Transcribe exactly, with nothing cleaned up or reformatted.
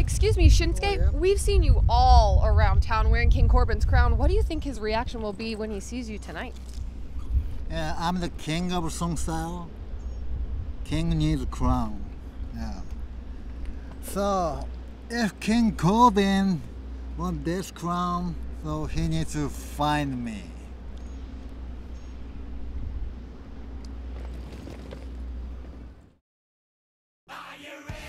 excuse me, Shinsuke, Oh, yeah. we've seen you all around town wearing King Corbin's crown. What do you think his reaction will be when he sees you tonight? Yeah, I'm the king of song style. King needs a crown. Yeah. So, if King Corbin wants this crown, so he needs to find me. Are you ready?